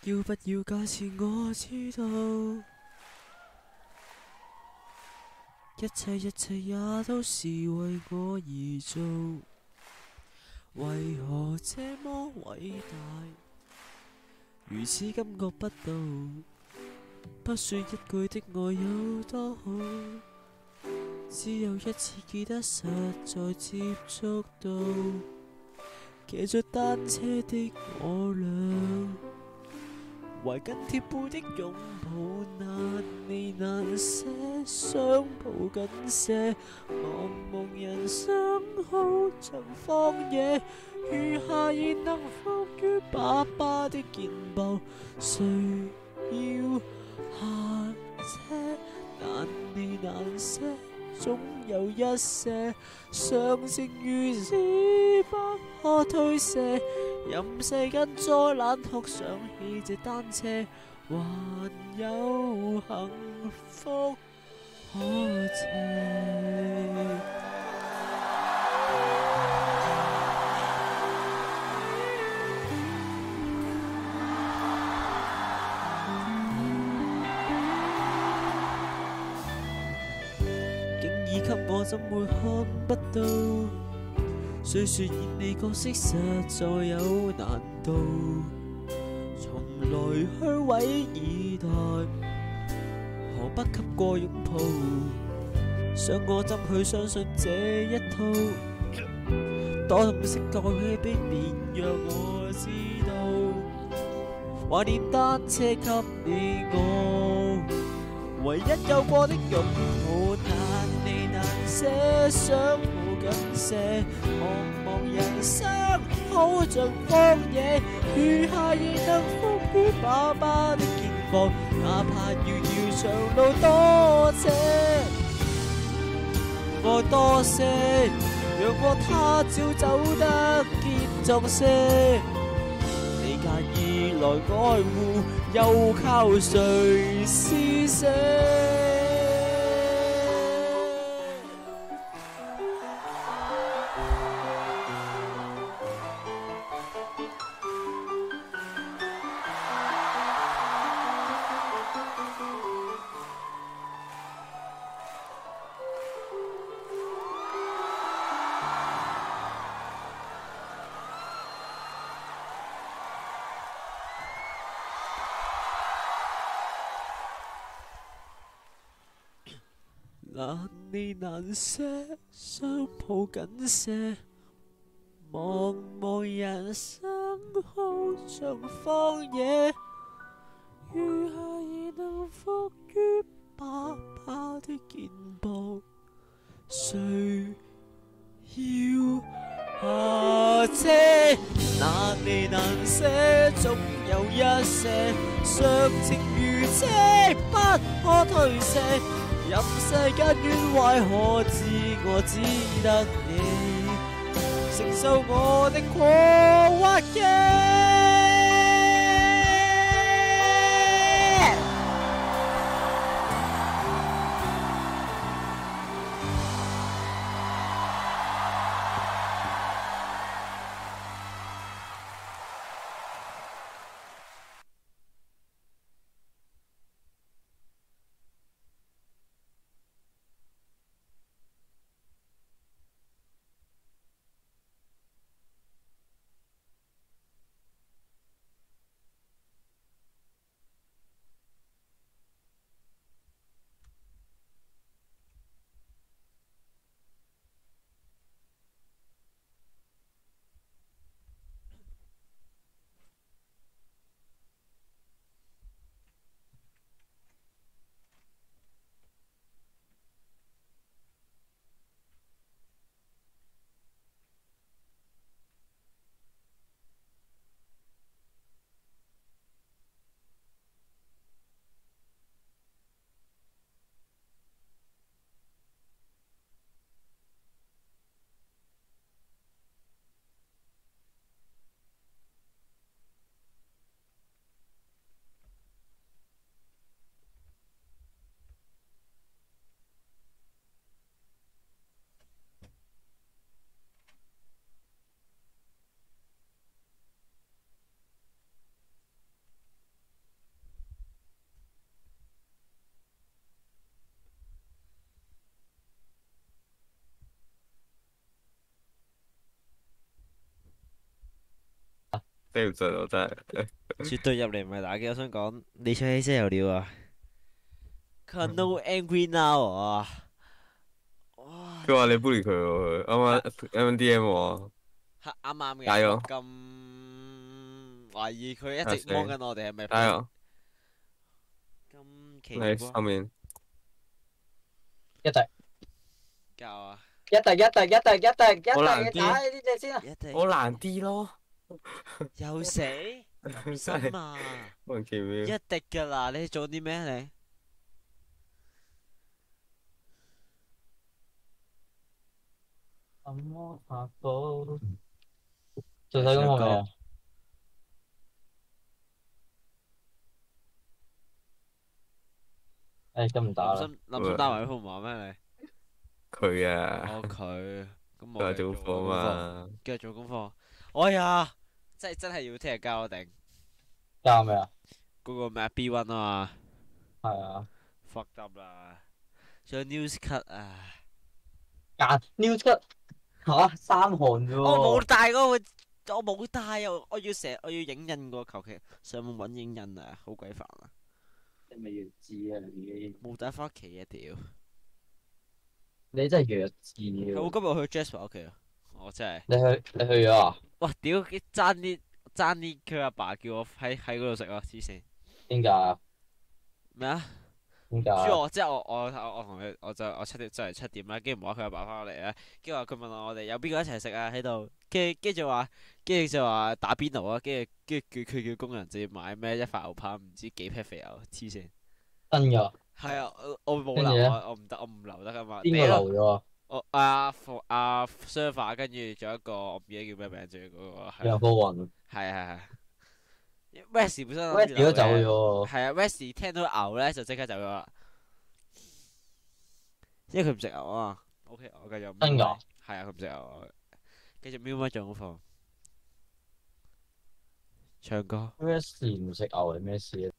要不要假設我知道，一切也都是為我而做，為何這麼偉大，如此感覺不到，不說一句的愛有多好，只有一次記得實在接觸到，騎着單車的我倆，懷緊貼背的擁抱，難離難捨，想抱緊些，茫茫人生好像荒野，餘下已能伏於爸爸的肩膊，誰要下車？難離難捨，總有一些常情如此不可推卸，任世間再冷酷，想起這單車，還有幸福可借。竟已給我，怎會看不到？雖說演你角色實在有難度，從來虛偽以待，何不給個擁抱？想我怎去相信這一套？多痛惜過去的便讓我知道，懷念單車給你我，唯一有過的擁抱，難離難捨，想抱緊些，茫茫人生好像荒野，餘下已能伏於爸爸的肩膊，哪怕遙遙長路多斜，愛多些，讓我他朝走得健壯些，你介意來愛護，又靠誰施捨？難離難捨，想抱緊些，茫茫人生好像荒野，餘下已能伏於爸爸的肩膊，誰要下車？難離難捨，總有一些常情如車，不可推卸。任世間怨壞，可知我只得你承受我的狂或嘅。 頂唔順我真係。 絕對入嚟唔係打機，我想講你唱起聲有料啊！佢話 No Angry Now 啊！哇， 佢話你 bully 佢喎，佢啱係啱 MDM 我， 係啱啱嘅。哇， 加油， 咁懷疑佢一加死， 直幫緊我哋係咪加 friend？ 油， 咁奇你怪， 後面一滴教啊！ 一滴一滴一滴一滴一滴好難嘅打啲， 呢隻先啊！ 一定好難啲咯， 又死， 真心係啊！ 莫名其妙。 一滴噶啦，你做啲咩啊你？ 什麼法寶？做晒功課未啊？誒，咁唔打啦。 諗心打埋副麻咩你？ 佢啊， 哦佢，咁佢話我繼續做課做功課， 嘛， 繼續做功課。哎呀，真係要聽日交我定交咩啊？ 嗰個咩 B1 啊嘛係啊， ，fucked up 啦，仲有 news cut 啊！ 揀 news 出嚇三行啫喎。 我冇帶嗰個，我冇帶啊！我要影印個，求其上網揾影印啊，好鬼煩啊！ 你咪弱智啊你！ 冇帶翻屋企啊屌！ 你真係弱智喎！ 係我今日去 Jasper 屋企啊，我真係， 你去咗啊？ 哇屌！爭啲，佢阿爸叫我喺嗰度食啊，黐線點解啊？ 咩啊？ 點解啊？ 主要我即係我同佢，我7點啦，跟住冇話佢阿爸翻嚟咧，跟住話佢問我哋有邊個一齊食啊喺度，跟住就話打邊爐啊，跟住佢叫工人直接買咩一塊牛扒唔知幾劈肥牛，黐線。 真㗎？ 係啊，我冇跟住咧留啊，我唔留得噶嘛。 邊個留咗啊？ 我阿 server 跟住仲有一個我唔記得叫咩名，仲有嗰個係楊科雲係。West 本身諗住 ，West 都走留嘅， 咗喎。 係啊，West 聽到牛咧就即刻走咗啦，因為佢唔食牛啊嘛。OK，我繼續。 真㗎？ 係啊，佢唔食牛，繼續瞄乜做功課，唱歌。 West 唔食牛係咩事啊？